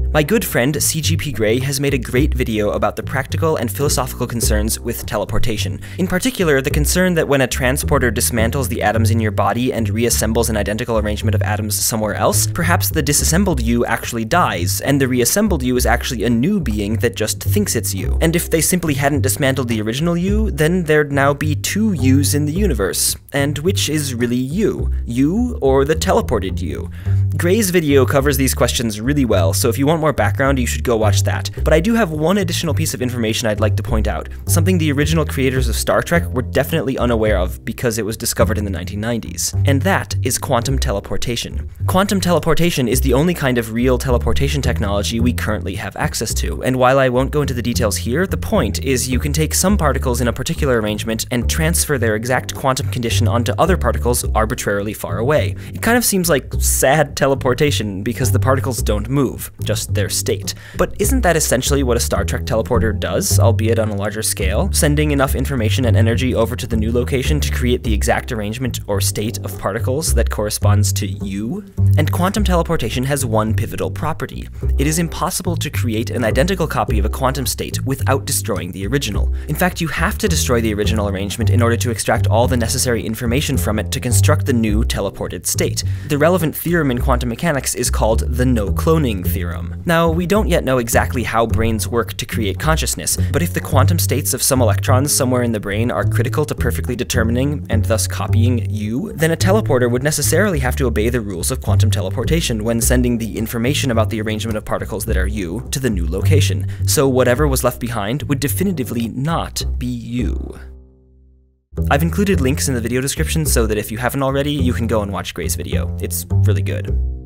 My good friend CGP Grey has made a great video about the practical and philosophical concerns with teleportation. In particular, the concern that when a transporter dismantles the atoms in your body and reassembles an identical arrangement of atoms somewhere else, perhaps the disassembled you actually dies, and the reassembled you is actually a new being that just thinks it's you. And if they simply hadn't dismantled the original you, then there'd now be two yous in the universe. And which is really you? You or the teleported you? Grey's video covers these questions really well, so if you want more background, you should go watch that. But I do have one additional piece of information I'd like to point out, something the original creators of Star Trek were definitely unaware of because it was discovered in the 1990s. And that is quantum teleportation. Quantum teleportation is the only kind of real teleportation technology we currently have access to, and while I won't go into the details here, the point is you can take some particles in a particular arrangement and transfer their exact quantum condition onto other particles arbitrarily far away. It kind of seems like sad teleportation because the particles don't move, just their state. But isn't that essentially what a Star Trek teleporter does, albeit on a larger scale? Sending enough information and energy over to the new location to create the exact arrangement or state of particles that corresponds to you? And quantum teleportation has one pivotal property. It is impossible to create an identical copy of a quantum state without destroying the original. In fact, you have to destroy the original arrangement in order to extract all the necessary information from it to construct the new teleported state. The relevant theorem in quantum mechanics is called the no-cloning theorem. Now, we don't yet know exactly how brains work to create consciousness, but if the quantum states of some electrons somewhere in the brain are critical to perfectly determining, and thus copying, you, then a teleporter would necessarily have to obey the rules of quantum teleportation when sending the information about the arrangement of particles that are you to the new location. So whatever was left behind would definitively not be you. I've included links in the video description so that if you haven't already, you can go and watch Grey's video. It's really good.